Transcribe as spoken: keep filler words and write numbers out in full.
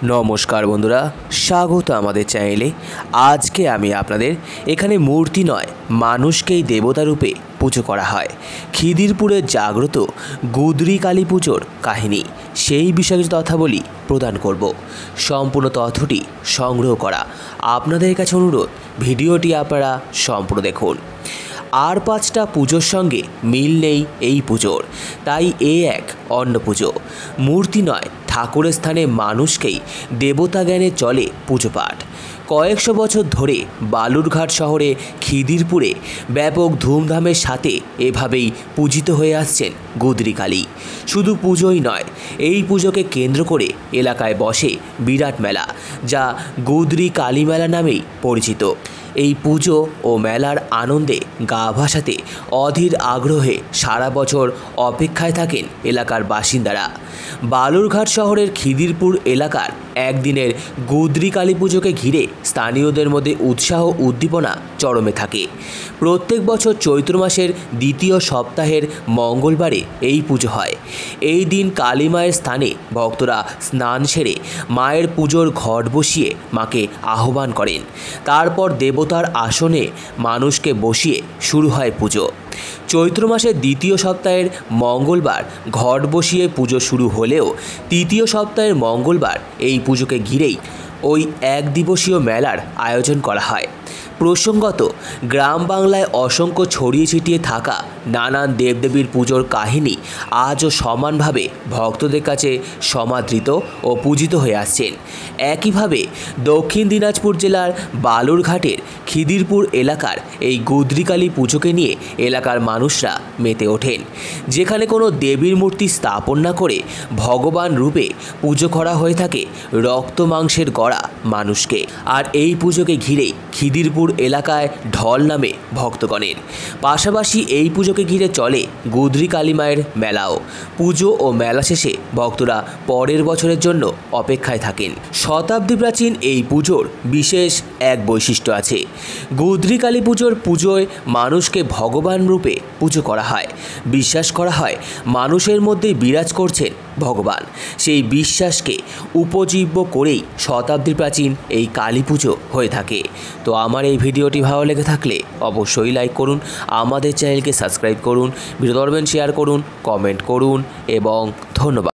নমস্কার বন্ধুরা, স্বাগত আমাদের চ্যানেলে। আজকে আমি আপনাদের এখানে মূর্তি নয় মানুষকেই দেবতা রূপে পুজো করা হয়, খিদিরপুরে জাগ্রত গুদরি কালী পুজোর কাহিনী, সেই বিষয়ে কিছু তথ্যাবলী প্রদান করব। সম্পূর্ণ তথ্যটি সংগ্রহ করা আপনাদের কাছে অনুরোধ, ভিডিওটি আপনারা সম্পূর্ণ দেখুন। আর পাঁচটা পুজোর সঙ্গে মিল নেই এই পুজোর, তাই এ এক অন্য পুজো। মূর্তি নয় ঠাকুরের স্থানে মানুষকেই দেবতা জ্ঞানে চলে পুজো পাঠ। কয়েকশো বছর ধরে বালুরঘাট শহরে খিদিরপুরে ব্যাপক ধুমধামের সাথে এভাবেই পূজিত হয়ে আসছেন গুদরি কালী। শুধু পুজোই নয়, এই পুজোকে কেন্দ্র করে এলাকায় বসে বিরাট মেলা, যা গুদরি কালী মেলা নামেই পরিচিত। এই পুজো ও মেলার আনন্দে গা ভাসাতে অধীর আগ্রহে সারা বছর অপেক্ষায় থাকেন এলাকার বাসিন্দারা। বালুরঘাট শহরের খিদিরপুর এলাকার একদিনের গুদরি কালী পুজোকে ঘিরে স্থানীয়দের মধ্যে উৎসাহ উদ্দীপনা চরমে থাকে। প্রত্যেক বছর চৈত্র মাসের দ্বিতীয় সপ্তাহের মঙ্গলবারে এই পুজো হয়। এই দিন কালী মায়ের স্থানে ভক্তরা স্নান সেরে মায়ের পুজোর ঘট বসিয়ে মাকে আহ্বান করেন। তারপর দেবতার আসনে মানুষকে বসিয়ে শুরু হয় পুজো। চৈত্র মাসের দ্বিতীয় সপ্তাহের মঙ্গলবার ঘট বসিয়ে পুজো শুরু হলেও তৃতীয় সপ্তাহের মঙ্গলবার এই পুজোকে ঘিরেই ওই এক দিবসীয় মেলার আয়োজন করা হয়। প্রসঙ্গত, গ্রাম বাংলায় অসংখ্য ছড়িয়ে ছিটিয়ে থাকা নানান দেবদেবীর পুজোর কাহিনী আজও সমানভাবে ভক্তদের কাছে সমাদৃত ও পূজিত হয়ে আসছেন। একইভাবে দক্ষিণ দিনাজপুর জেলার বালুরঘাটের খিদিরপুর এলাকার এই গুদরি কালী পুজোকে নিয়ে এলাকার মানুষরা মেতে ওঠেন, যেখানে কোনো দেবীর মূর্তি স্থাপন না করে ভগবান রূপে পুজো করা হয়ে থাকে রক্ত মাংসের গড়া মানুষকে। আর এই পুজোকে ঘিরেই খিদিরপুর এলাকায় ঢল নামে ভক্তগণের। পাশাপাশি এই পুজোকে ঘিরে চলে গুদরি কালী মায়ের মেলাও। পুজো ও মেলা শেষে ভক্তরা পরের বছরের জন্য অপেক্ষায় থাকেন। শতাব্দী প্রাচীন এই পুজোর বিশেষ এক বৈশিষ্ট্য আছে। গুদরি কালী পুজোর পুজোয় মানুষকে ভগবান রূপে পুজো করা হয়। বিশ্বাস করা হয় মানুষের মধ্যে বিরাজ করছেন ভগবান। সেই বিশ্বাসকে উপজীব্য করেই শতাব্দী প্রাচীন এই কালী পুজো হয়ে থাকে। তো আমার এই ভিডিওটি ভালো লেগে থাকলে অবশ্যই লাইক করুন, আমাদের চ্যানেলকে সাবস্ক্রাইব করুন, ভিডিও ধরবেন শেয়ার করুন, কমেন্ট করুন এবং ধন্যবাদ।